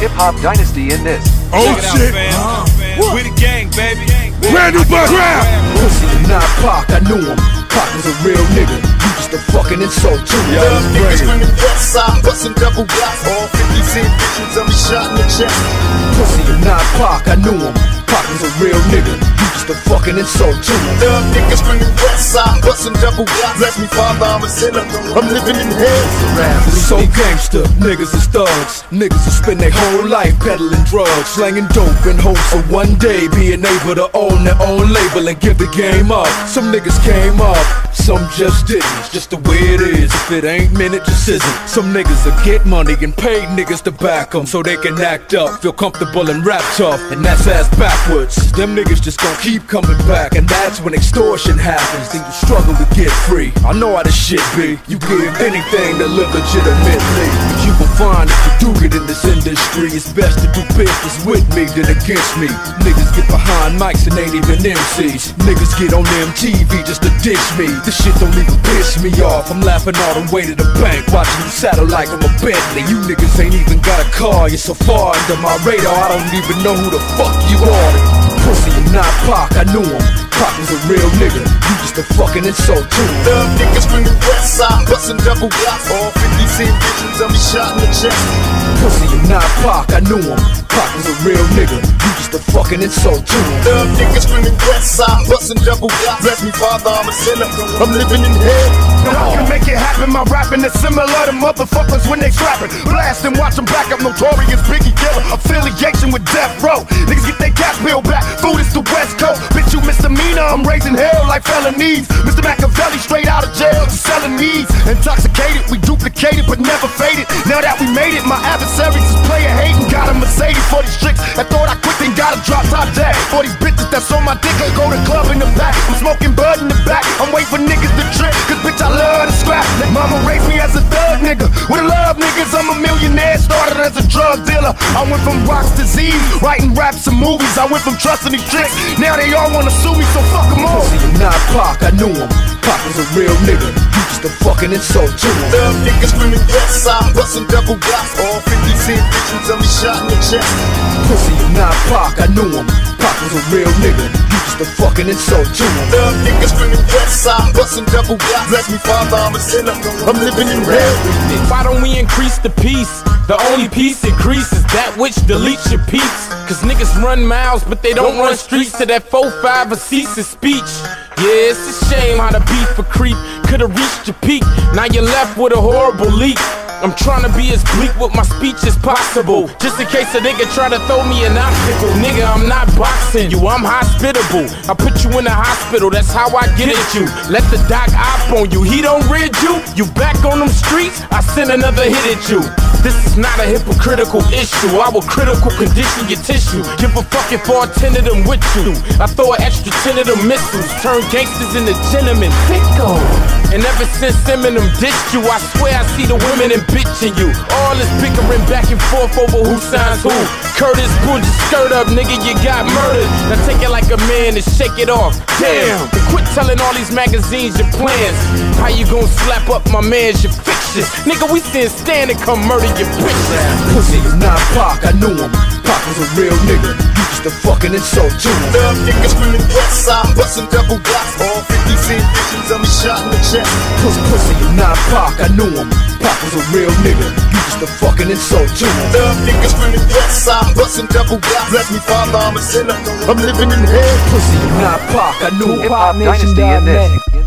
Hip Hop Dynasty in this. Oh shit! We the gang, baby. Brand new background. Pussy and not Pac, I knew him. Pac was a real nigga. You just a fucking insult too. Love niggas from the west side, bustin' double blocks. All 50 cent bitches on me shot in the chest. Pussy and not Pac, I knew him. Pac was a real nigga. You just a fucking insult too. Love niggas from the west side, bustin' double blocks. Bless me, Father, I'm a sinner. I'm living in hell. So gangster, niggas is thugs. Niggas who spend their whole life peddling drugs, slanging dope in hopes of one day being able to own their own label and give the game up. Some niggas came up, some just didn't. It's just the way it is. If it ain't meant, it just isn't. Some niggas will get money and pay niggas to back them so they can act up, feel comfortable and rap tough, and that's ass backwards. Them niggas just gon' keep coming back, and that's when extortion happens. Then you struggle to get free. I know how this shit be. You give anything to live legitimately, but you will find if you do get in this industry, it's best to do business with me than against me. Niggas get behind mics and ain't even MCs. Niggas get on MTV just to dish me. This shit don't even piss me off. I'm laughing all the way to the bank, watching you saddle like I'm a Bentley. You niggas ain't even got a car, you're so far under my radar, I don't even know who the fuck you are. Pussy and not Pac, I knew him. Pac was a real nigga, you just a fucking insult too. Love niggas from the west side, bustin' double blocks. All 50 cent bitches on me shot in the chest. Pussy and not Pac, I knew him. Pac was a real nigga, you just a fucking insult too. Love niggas from the west side, bustin' double blocks. Bless me, Father, I'm a sinner. I'm living in hell. I can make it happen, my rapping is similar to motherfuckers when they scrapping. Blast and watch them back up, notorious Biggie killer. Affiliation with Death Row. Niggas get their gas bill back, food is the West Coast. Bitch, you misdemeanor, I'm raising hell like felonies. Mr. Machiavelli straight out of jail, selling needs. Intoxicated, we duplicated but never faded. Now that we made it, my adversaries is player hating. Got a Mercedes for these tricks that thought I quit, then got a drop top jag. For these bitches that's on my dick, I go to club in the back. I'm smoking bud in the back, I'm waiting for niggas to trip, cause bitch I love to scrap. Mama raised me as a thug nigga, with a love niggas, I'm a millionaire, started as a drug dealer. I went from rocks to Z's, writing raps and movies. I went from trusting these tricks, now they all wanna sue me, so fuck them all. Pussy and not Pac, I knew him. Pac was a real nigga, you just a fucking insult too. Love niggas from the west side, bustin' double blocks. All 50 cent bitches on me shot in the chest. Pussy and not Pac, I knew him. Pac was a real nigga, you just a fucking insult too. Love niggas from the west side, bustin' double blocks. Bless me, Father, I'm a sinner. I'm living in hell. Why don't we increase the peace? The only peace increases that which deletes your peace. Cause niggas run miles, but they don't run streets to that 4-5 or ceases speech. Yeah, it's a shame how the beef for creep could've reached your peak. Now you're left with a horrible leak. I'm trying to be as bleak with my speech as possible, just in case a nigga try to throw me an obstacle. Nigga, I'm not boxing you, I'm hospitable. I put you in the hospital, that's how I get at you. Let the doc op on you, he don't rid you. You back on them streets, I send another hit at you. This is not a hypocritical issue, I will critical condition your tissue. Give a fuck if all 10 of them with you. I throw an extra 10 of them missiles, turn gangsters into gentlemen. Pickle. And ever since Eminem ditched you, I swear I see the women in bitching you. All this bickering back and forth over who signs who. Curtis, pulled your skirt up, nigga, you got murdered. Now take it like a man and shake it off. Damn, and quit telling all these magazines your plans. How you gon' slap up my mans, your fictions? Nigga, we stand and come murder your bitches. Pussy and not Pac, I knew him. Pac was a real nigga, you just a fucking insult too. Love niggas from the west side, bustin' double blocks. All 50 cent bitches on me shot in the chest. Pussy and not Pac, I knew him. Pac was a real nigga, you just a fucking insult too. Love niggas from the west side, bustin' double blocks. Bless me, Father, I'm a sinner. I'm living in hell. Pussy and not Pac, I knew him. Hip Hop Dynasty in this.